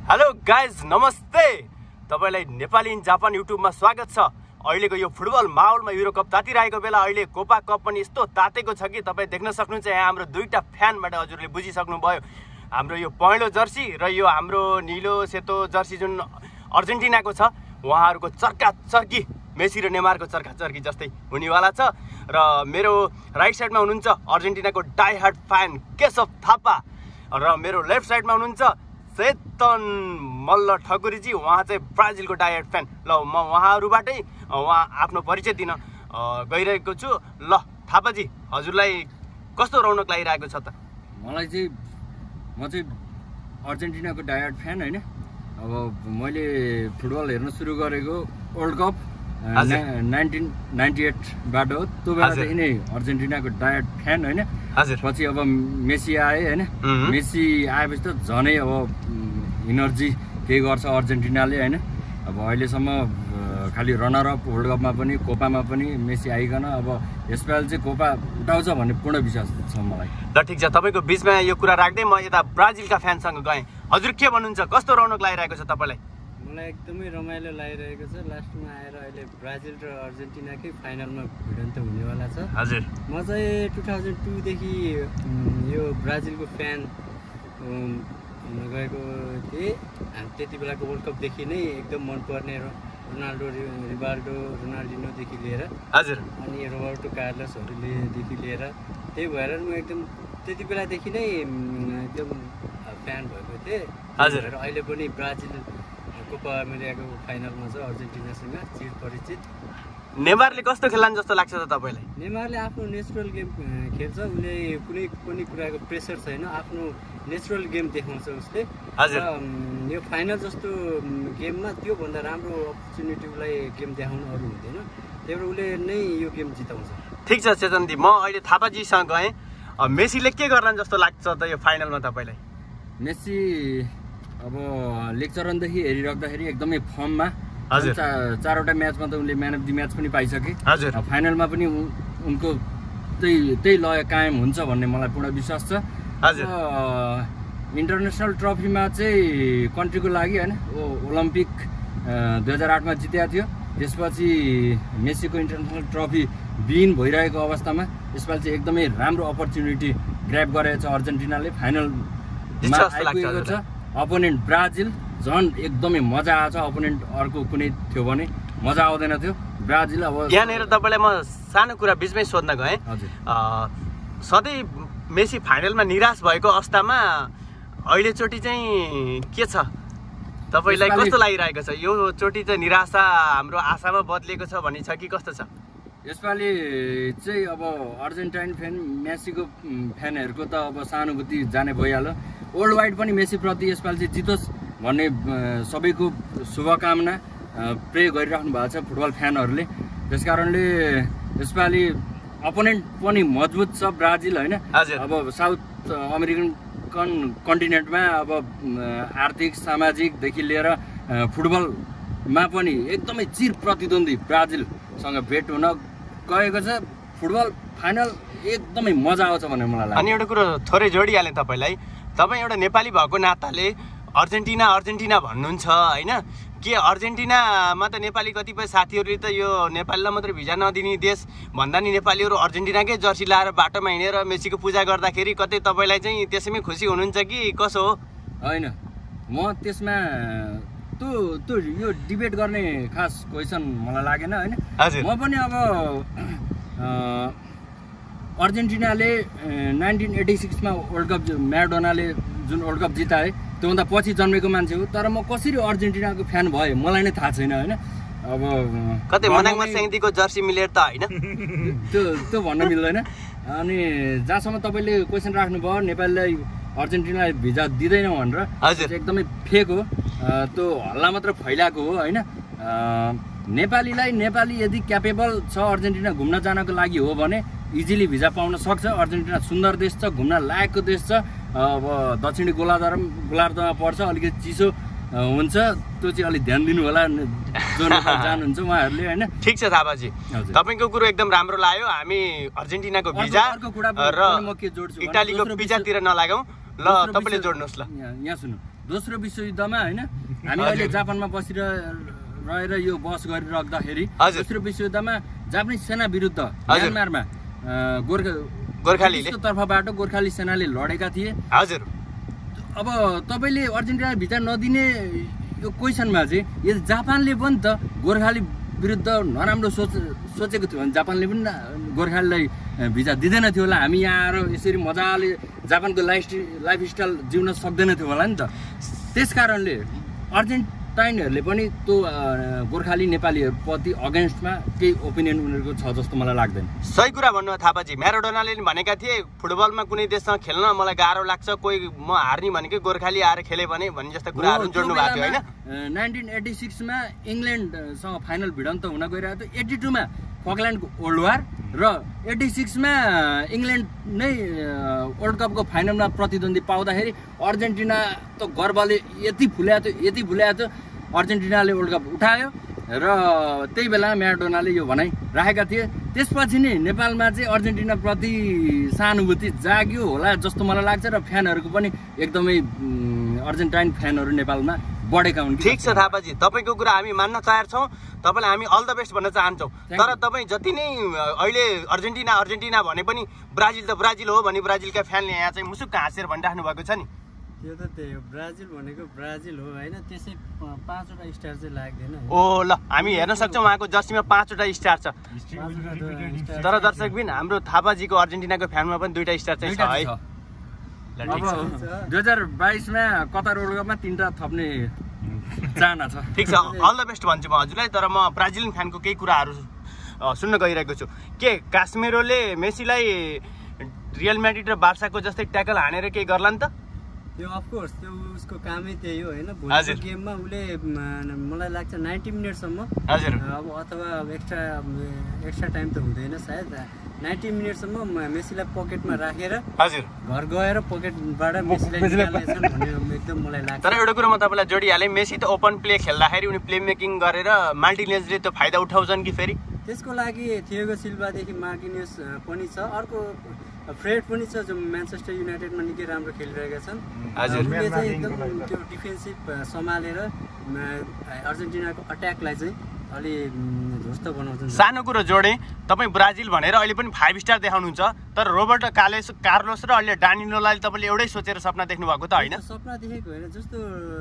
Hello guys नमस्ते तपाईलाई Nepali in Japan युट्युबमा स्वागत छ। अहिलेको यो फुटबल माहौलमा युरो कप तातिरहेको बेला अहिले कोपा कप पनि यस्तो तातेको छ कि तपाईँ देख्न सक्नुहुन्छ। यहाँ हाम्रो दुईटा फ्यानबाट हजुरले बुझिसक्नु भयो। हाम्रो यो पहेँलो जर्सी र यो हाम्रो नीलो सेतो जर्सी जुन अर्जेन्टिनाको छ उहाँहरूको चर्की मेसी र नेमारको चर्की जस्तै हुनेवाला छ। र मेरो राइट साइडमा हुनुहुन्छ अर्जेन्टिनाको die hard fan Keshav Thapa र मेरो लेफ्ट साइडमा हुनुहुन्छ चेतन मल्ल ठकुरीजी, उहाँ चाहिँ ब्राजिलको डाई हार्ड फ्यान। ल म उहाँहरूबाटै आफ्नो परिचय दिन गइरहेको छु। ल थापाजी हजुरलाई कस्तो रौनक लागिरहेको छ त? मलाई चाहिँ म चाहिँ अर्जेन्टिनाको डाई हार्ड फ्यान होइन। अब मैले फुटबल हेर्न सुरु गरेको वर्ल्ड कप 1998बाट हो। त्यो बेलादेखि नै अर्जेन्टिनाको डाई हार्ड फ्यान होइन। पछि अब मेसी आए होइन। मेसी आएपछि त झनै अब इनर्जी केही गर्छ अर्जेन्टिनाले होइन। अब अहिलेसम्म खालि रनर अप वर्ल्ड कपमा पनि कोपामा पनि मेसी आइकन अब यसपालि चाहिँ कोपा उठाउँछ भन्ने पूर्ण विश्वास छ मलाई। ल ठिक छ, तपाईँको बिचमा यो कुरा राख्दै म यता ब्राजिलका फ्यानसँग गएँ। हजुर के भन्नुहुन्छ, कस्तो रौनक लागिरहेको छ तपाईँलाई? मलाई एकदमै रमाइलो लागिरहेको छ। लास्टमा आएर अहिले ब्राजिल र अर्जेन्टिनाकै फाइनलमा भिडन्त हुनेवाला छ। हजुर म चाहिँ 2002 देखि यो ब्राजिलको फ्यान हुन गएको थिएँ। त्यति बेलाको वर्ल्ड कपदेखि नै एकदम मनपर्ने रोनाल्डो रोनाल्डिनोदेखि लिएर हजुर अनि रोबर्टो कार्लोसहरूदेखि लिएर त्यही भएर म एकदम त्यति बेलादेखि नै एकदम फ्यान भएको थिएँ। हजुर अहिले पनि ब्राजिल कोपा अमेरिकाको फाइनलमा छ अर्जेन्टिनासँग चिर परिचित। नेमारले कस्तो खेल्लान् जस्तो लाग्छ त तपाईँलाई? नेमारले आफ्नो नेचुरल गेम खेल्छ। उसले कुनै पनि कुराको प्रेसर छैन, आफ्नो नेचुरल गेम देखाउँछ उसले। हजुर यो फाइनल जस्तो गेममा त्योभन्दा राम्रो अपर्च्युनिटी उसलाई गेम देखाउनु अरू हुँदैन। त्यही भएर उसले नै यो गेम जिताउँछ। ठिक छ चेतनजी, म अहिले थापाजीसँग गएँ। मेसीले के गर्लान् जस्तो लाग्छ त यो फाइनलमा तपाईँलाई? मेसी अब लिग चरणदेखि हेरिराख्दाखेरि एकदमै फर्ममा। हजुर चारवटा म्याचमा त उनले म्यान अफ द म्याच पनि पाइसके। हजुर फाइनलमा पनि उनको त्यही लय कायम हुन्छ भन्ने मलाई पूर्ण विश्वास छ। हजुर इन्टरनेसनल ट्रफीमा चाहिँ कन्ट्रीको लागि होइन ओलम्पिक 2008मा जितेको थियो। त्यसपछि मेसीको इन्टरनेसनल ट्रफी विन भइरहेको अवस्थामा यसपालि चाहिँ एकदमै राम्रो अपर्च्युनिटी ग्र्याब गरेको छ अर्जेन्टिनाले। फाइनलमा आइपुगेको छ। अपोनेन्ट ब्राजिल झन् एकदमै मजा आएको छ। अपोनेन्ट अर्को कुनै थियो भने मजा आउँदैन थियो। ब्राजिल अब यहाँनिर तपाईँलाई म सानो कुरा बिचमै सोध्न गएँ। सधैँ मेसी फाइनलमा निराश भएको अवस्थामा अहिलेचोटि चाहिँ के छ तपाईँलाई, कस्तो लागिरहेको छ? यो चोटि चाहिँ निराशा हाम्रो आशामा बदलिएको छ भन्ने छ कि कस्तो छ? यसपालि चाहिँ अब अर्जेन्टाइन फ्यान मेसीको फ्यानहरूको त अब सहानुभूति जाने भइहाल्यो। वर्ल्ड वाइड पनि मेसीप्रति यसपालि चाहिँ जितोस् भन्ने सबैको शुभकामना प्रे गरिराख्नु भएको छ फुटबल फ्यानहरूले। त्यस कारणले यसपालि अपोनेन्ट पनि मजबुत छ ब्राजिल होइन। अब साउथ अमेरिकन कन्टिनेन्टमा अब आर्थिक सामाजिकदेखि लिएर फुटबलमा पनि एकदमै चिर प्रतिद्वन्दी ब्राजिलसँग भेट हुन गएको छ। फुटबल फाइनल एकदमै मजा आउँछ भन्ने मलाई लाग्छ। अनि एउटा कुरो थोरै जोडिहालेँ तपाईँलाई, तपाईँ एउटा नेपाली भएको नाताले अर्जेन्टिना भन्नुहुन्छ होइन। के अर्जेन्टिनामा त नेपाली कतिपय साथीहरूले त यो नेपालीलाई मात्रै भिजा नदिने देश भन्दा नि नेपालीहरू अर्जेन्टिनाकै जर्सी लाएर बाटोमा हिँडेर मेसीको पूजा गर्दाखेरि कतै तपाईँलाई चाहिँ त्यसैमै खुसी हुनुहुन्छ कि कसो हो? होइन, म त्यसमा त्यो यो डिबेट गर्ने खास क्वेसन मलाई लागेन होइन। म पनि अब अर्जेन्टिनाले 1986मा world cup म्याराडोनाले June world cup जिताए त्योभन्दा पछि जन्मेको मान्छे हो। तर म कसरी अर्जेन्टिनाको फ्यान भएँ मलाई नै थाहा छैन होइन। अब कतै मनाङमा सेङ्दीको जर्सी मिलेर त होइन, त्यो भन्न मिल्दैन। अनि जहाँसम्म तपाईँले क्वेसन राख्नुभयो नेपालीलाई अर्जेन्टिनालाई भिजा दिँदैन भनेर, एकदमै फेक हो। त्यो हल्ला मात्र फैलाएको हो होइन। नेपाली यदि क्यापेबल छ अर्जेन्टिना घुम्न जानको लागि हो भने इजिली भिजा पाउन सक्छ। अर्जेन्टिना सुन्दर देश छ, घुम्न लायकको देश छ। अब दक्षिणी गोलार्धमा पर्छ, अलिकति चिसो हुन्छ। त्यो चाहिँ अलिक ध्यान दिनु होला जो नेपाल जानुहुन्छ उहाँहरूले होइन। ठिक छ थापाजी, तपाईँको कुरो एकदम राम्रो लाग्यो। हामी अर्जेन्टिनाको भिजा र इटालीको पिज्जातिर नलागौँ। ल तपाईले जोड्नुस् ल। यहाँ सुन्नु, दोस्रो विश्वयुद्धमा हैन हामी अहिले जापानमा रहेर यो बस गरिराख्दाखेरि दोस्रो विश्वयुद्धमा जापानिज सेना विरुद्ध म्यानमारमा गोर्खालीको तर्फबाट गोर्खाली सेनाले लडेका थिए। हजुर। अब तपाईले अर्जेन्टिना भिजा नदिने यो क्वेसनमा चाहिँ यो जापानले पनि त गोर्खाली विरुद्ध नराम्रो सोचेको थियो भने जापानले पनि गोर्खालीलाई भिजा दिँदैन थियो होला। हामी यहाँ आएर यसरी मजाले जापानको लाइफस्टाइल जिउन सक्दैन थियो होला नि त। त्यस कारणले अर्जेन्टाइनहरूले पनि त्यो गोर्खाली नेपालीहरूप्रति अगेन्स्टमा केही ओपिनियन उनीहरूको छ जस्तो मलाई लाग्दैन। सही कुरा भन्नु थापाजी। म्याराडोनाले भनेका थिए फुटबलमा कुनै देशसँग खेल्न मलाई गाह्रो लाग्छ, कोही म हार्ने भनेकै गोर्खाली आएर खेले भने जस्ता कुराहरू जोड्नु भएको थियो हैन। 1986 मा इङ्ल्यान्डसँग फाइनल भिडन्त हुन गइरहेको थियो। 82 मा फकल्यान्डको वर्ल्ड वार र 86 मा इङ्ल्यान्ड नै वर्ल्ड कपको फाइनलमा प्रतिद्वन्दी पाउँदाखेरि अर्जेन्टिना त गर्वले यति फुल्याएको थियो अर्जेन्टिनाले वर्ल्ड कप उठायो र त्यही बेला म्याराडोनाले यो भनाइ राखेका थिए। त्यसपछि नै नेपालमा चाहिँ अर्जेन्टिना प्रति सहानुभूति जाग्यो होला जस्तो मलाई लाग्छ र फ्यानहरूको पनि एकदमै अर्जेन्टाइन फ्यानहरू नेपालमा बढेका हुन्। ठिक छ थापाजी, तपाईको कुरा हामी मान्न तयार छौँ। तपाईलाई हामी अल द बेस्ट भन्न चाहन्छौँ। तर तपाईँ जति नै अहिले अर्जेन्टिना भने पनि ब्राजिल त ब्राजिल हो भने ब्राजिलका फ्यानले यहाँ चाहिँ मुसुक्क हाँसेर भनिराख्नु भएको छ नि। त्यो त त्यही हो, ब्राजिल भनेको ब्राजिल हो हैन, त्यसै 5वटा स्टार चाहिँ लाग्दैन। ओ ल हामी हेर्न सक्छौँ उहाँको जर्सीमा 5वटा स्टार छ। तर दर्शकबिन हाम्रो थापाजीको अर्जेन्टिनाको फ्यानमा पनि 2टा स्टार चाहिँ छ है। अब 2022 मा कतार वर्ल्ड कपमा 3टा थप्ने चाहना छ। ठिक छ, अल द बेस्ट भन्छु म हजुरलाई। तर म ब्राजिलियन फ्यानको केही कुराहरू सुन्न गइरहेको छु। के कास्मेरोले मेसीलाई रियल म्याड्रिड र बार्साको जस्तै ट्याकल हानेर केही गर्ला नि त? त्यो अफकोर्स त्यो उसको कामै त्यही हो हैन। भोलिको गेममा उसले मलाई लाग्छ 90 मिनेटसम्म अब अथवा एक्स्ट्रा टाइम त हुँदैन सायद, 90 मिनेटसम्म मेसीलाई पकेटमा राखेर घर गएर पकेटबाट मेसीलाई निकाल्नेछन् भन्ने एकदम मलाई लाग्छ। तर एउटा कुरा म तपाईँलाई जोडिहालेँ, मेसी त ओपन प्ले खेल्दाखेरि उनी प्ले मेकिङ गरेर मार्टिनेजले त्यो फाइदा उठाउँछन् कि फेरि? त्यसको लागि थिएगो सिल्भादेखि मार्टिनेज पनि छ, अर्को फ्रेड पनि छ जो म्यान्चेस्टर युनाइटेडमा निकै राम्रो खेलिरहेका छन्। उनले चाहिँ एकदम त्यो डिफेन्सिभ सम्हालेर अर्जेन्टिनाको अट्याकलाई चाहिँ अलि ध्वस्त बनाउँछन्। सानो कुरो जोडेँ, तपाईँ ब्राजिल भनेर अहिले पनि 5 स्टार देखाउनुहुन्छ, तर रोबर्टो कार्लोस र अहिले डानिलोलाई तपाईँले एउटै सोचेर सपना देख्नु भएको त होइन? सपना देखेको होइन, जस्तो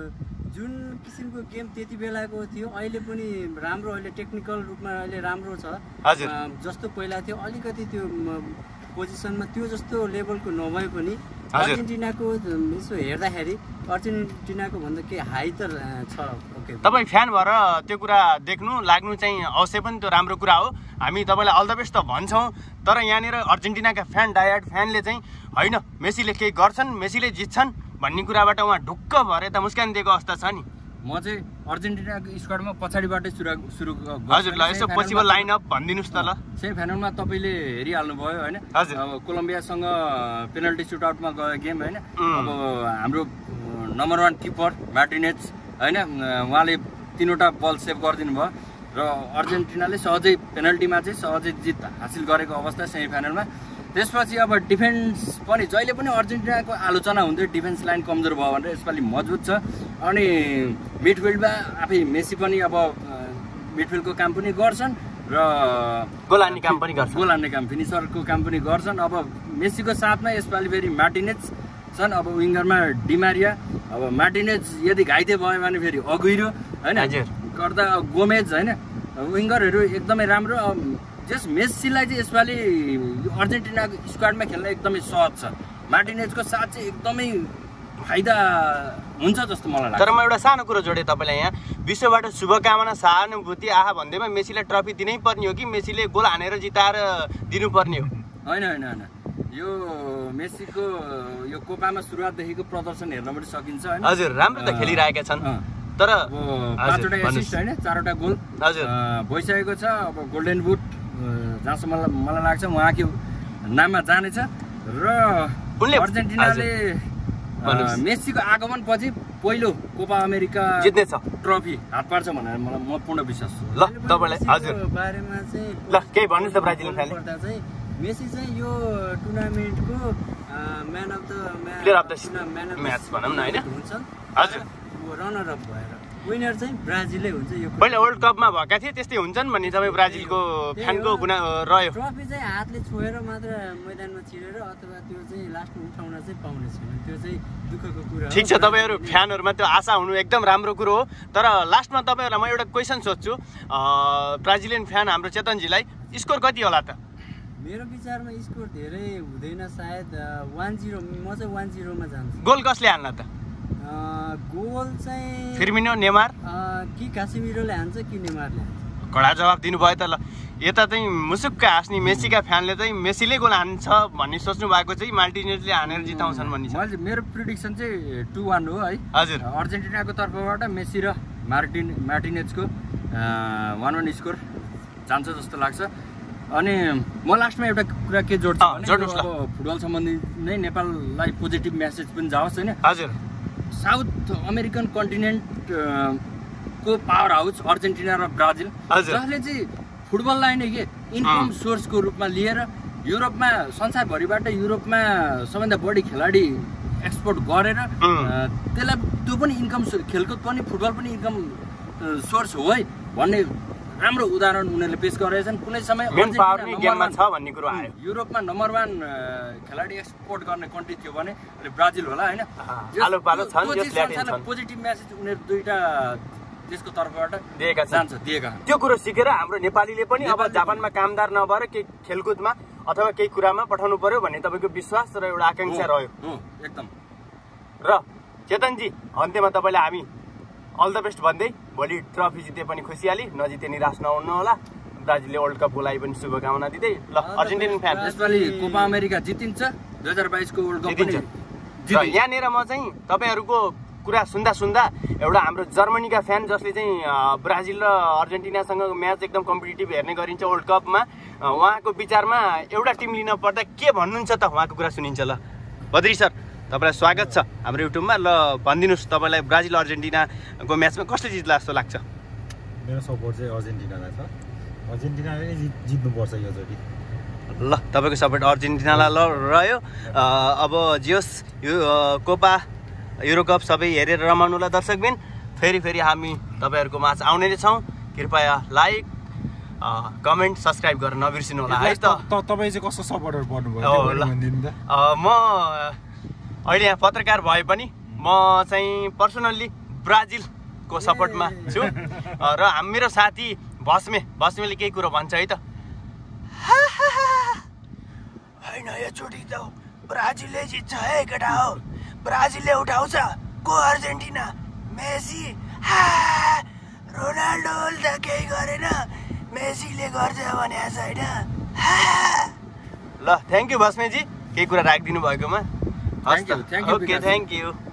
जुन किसिमको गेम त्यति बेलाको थियो अहिले पनि राम्रो, अहिले टेक्निकल रूपमा अहिले राम्रो छ। जस्तो पहिला थियो अलिकति त्यो पोजिसनमा त्यो जस्तो लेभलको नभए पनि अर्जेन्टिनाको यसो हेर्दाखेरि अर्जेन्टिनाको भन्दा के हाई त छ। ओके, तपाईँ फ्यान भएर त्यो कुरा देख्नु लाग्नु चाहिँ अवश्य पनि त्यो राम्रो कुरा हो। हामी तपाईँलाई अल द बेस्ट त भन्छौँ। तर यहाँनिर अर्जेन्टिनाका डायहार्ड फ्यानले चाहिँ होइन मेसीले केही गर्छन्, मेसीले जित्छन् भन्ने कुराबाट उहाँ ढुक्क भएर यता मुस्कान दिएको अवस्था छ नि। म चाहिँ अर्जेन्टिनाको स्क्वाडमा पछाडिबाटै सुरु हजुर ल यसो पोसिबल लाइनअप भनिदिनुहोस् त ल। सेमी फाइनलमा तपाईँले हेरिहाल्नु भयो होइन, अब कोलम्बियासँग पेनल्टी सुटआउटमा गयो गेम होइन। अब हाम्रो नम्बर 1 किपर मार्टिनेज होइन, उहाँले 3वटा बल सेभ गरिदिनु भयो र अर्जेन्टिनाले सहजै पेनल्टीमा चाहिँ सहजै जित हासिल गरेको अवस्था सेमी फाइनलमा। त्यसपछि अब डिफेन्स पनि जहिले पनि अर्जेन्टिनाको आलोचना हुन्थ्यो डिफेन्स लाइन कमजोर भयो भनेर, यसपालि मजबुत छ। अनि मिडफिल्डमा आफै मेसी पनि अब मिडफिल्डको काम पनि गर्छन् र गोल हान्ने काम फिनिसरको काम पनि गर्छन्। अब मेसीको साथमा यसपालि फेरि मार्टिनेज छन्, अब विङ्गरमा डिमारिया, अब मार्टिनेज यदि घाइते भयो भने फेरि अगुइरो होइन गर्दा गोमेज होइन, विङ्गरहरू एकदमै राम्रो। जस मेसीलाई चाहिँ यसपालि अर्जेन्टिनाको स्क्वाडमा खेल्न एकदमै सहज छ, मार्टिनेजको साथ चाहिँ एकदमै फाइदा हुन्छ जस्तो मलाई लाग्छ। तर म एउटा सानो कुरो जोडेँ तपाईँलाई, यहाँ विश्वबाट शुभकामना सहानुभूति आहा भन्दैमा मेसीलाई ट्रफी दिनै पर्ने हो कि मेसीले गोल हानेर जिताएर दिनुपर्ने हो? होइन होइन होइन, यो मेसीको यो कोपामा सुरुवातदेखिको प्रदर्शन हेर्न पनि सकिन्छ होइन। हजुर राम्रो त खेलिरहेका छन्, तर 5वटा एसिस्ट होइन 4वटा गोल भइसकेको छ। अब गोल्डन बुट जहाँसम्म मलाई लाग्छ उहाँको नाममा जानेछ र अर्जेन्टिनाले मेसीको आगमन पछि पहिलो कोपा अमेरिका जित्नेछ, ट्रफी हात पार्छ भनेर मलाई म पूर्ण विश्वास छ। ल तपाईँलाई हजुर बारेमा चाहिँ ल केही भन्नुहोस् त ब्राजिल फ्यानले चाहिँ मेसी चाहिँ यो टुर्नामेन्टको man of the player of the match भनौँ न होइन हुन्छ हजुर रनर अप भएर विनर चाहिँ ब्राजिलै हुन्छ यो पहिले वर्ल्ड कपमा भएका थिए त्यस्तै हुन्छन् भन्ने तपाईँ ब्राजिलको फ्यानको गुना रह्यो ट्रफी चाहिँ हातले छोएर मात्र मैदानमा छिरेर अथवा त्यो चाहिँ लास्टमा उठाउन चाहिँ पाउने छैन त्यो चाहिँ दुःखको कुरा हो ठिक छ तपाईँहरू फ्यानहरूमा त्यो आशा हुनु एकदम राम्रो कुरो हो तर लास्टमा तपाईँहरूलाई म एउटा क्वेसन सोध्छु ब्राजिलियन फ्यान हाम्रो चेतनजीलाई स्कोर कति होला त मेरो विचारमा स्कोर धेरै हुँदैन सायद 1-0 म चाहिँ 1-0 मा जान्छु गोल कसले हाल्न त गोल चाहिँ फिर्मिनो नेमार कि कासिमिरोले हान्छ कि नेमारले हान्छ कडा जवाब दिनुभयो त ल यता चाहिँ मुसुक्क हाँस्ने मेसीका फ्यानले चाहिँ मेसीले गोल हान्छ भन्ने सोच्नु भएको चाहिँ मार्टिनेजले हानेर जिताउँछन् भन्ने छ मेरो प्रिडिक्सन चाहिँ 2-1 हो है हजुर अर्जेन्टिनाको तर्फबाट मेसी र मार्टिनेजको 1-1 स्कोर जान्छ जस्तो लाग्छ अनि म लास्टमा एउटा कुरा के जोड्छु भने अब फुटबल सम्बन्धी नै नेपाललाई पोजिटिभ मेसेज पनि जाओस् होइन हजुर साउथ अमेरिकन कन्टिनेन्ट को पावर हाउस अर्जेन्टिना र ब्राजिल जसले चाहिँ फुटबललाई नै के इन्कम सोर्सको रूपमा लिएर युरोपमा संसारभरिबाट युरोपमा सबैभन्दा बढी खेलाडी एक्सपोर्ट गरेर त्यसलाई त्यो पनि इन्कम खेलकुद पनि फुटबल पनि इन्कम सोर्स हो है भन्ने राम्रो उदाहरण उनीहरूले पेश गरेका छन् कुनै समय युरोपमा नम्बर 1 खेलाडी एक्सपोर्ट गर्ने कन्ट्री थियो भने ब्राजिल होला होइन पोजिटिभ मेसेज उनीहरू दुईटा देशको तर्फबाट दिएका त्यो कुरो सिकेर हाम्रो नेपालीले पनि अब जापानमा कामदार नभएर केही खेलकुदमा अथवा केही कुरामा पठाउनु पर्यो भन्ने तपाईँको विश्वास र एउटा आकांक्षा रह्यो एकदम र चेतनजी अन्त्यमा तपाईँलाई हामी अल द बेस्ट भन्दै भोलि ट्रफी जिते पनि खुसियाली नजिते निराश नहुनु होला ब्राजिलले वर्ल्ड कपको लागि पनि शुभकामना दिँदै ल अर्जेन्टिना फ्यान यसपालि कोपा अमेरिका जितिन्छ 2022 को वर्ल्ड कप पनि र यहाँनिर म चाहिँ तपाईँहरूको कुरा सुन्दा सुन्दा एउटा हाम्रो जर्मनीका फ्यान जसले चाहिँ ब्राजिल र अर्जेन्टिनासँग म्याच एकदम कम्पिटिटिभ हेर्ने गरिन्छ वर्ल्ड कपमा उहाँको विचारमा एउटा टिम लिन पर्दा के भन्नुहुन्छ त उहाँको कुरा सुनिन्छ ल बद्री सर तपाईँलाई स्वागत छ हाम्रो युट्युबमा ल भनिदिनुहोस् तपाईँलाई ब्राजिल अर्जेन्टिनाको म्याचमा कसले जित्ला जस्तो लाग्छ मेरो सपोर्ट चाहिँ अर्जेन्टिनालाई छ अर्जेन्टिनाले जित्नुपर्छ योचोटि ल तपाईँको सपोर्ट अर्जेन्टिनालाई रह्यो अब जियोस् यो कोपा युरोकप सबै हेरेर रमाउनुलाई दर्शकबिन फेरि हामी तपाईँहरूको माझ आउने नै छौँ कृपया लाइक कमेन्ट सब्सक्राइब गर्न नबिर्सिनु होला है त तपाईँ चाहिँ कस्तो सपोर्टर बन्नुभयो म अहिले यहाँ पत्रकार भए पनि म चाहिँ पर्सनल्ली ब्राजिलको सपोर्टमा छु र मेरो साथी भस्मेले केही कुरो भन्छ है त होइन योचोटि त ब्राजिलले जित्छ है केटा हो ब्राजिलले उठाउँछ को अर्जेन्टिना मेसी रोनाल्डो त केही गरेन मेसीले गर्छ भने छैन ल थ्याङ्क यू भस्मेजी केही कुरा राखिदिनु भएकोमा Thank you. Okay, thank you.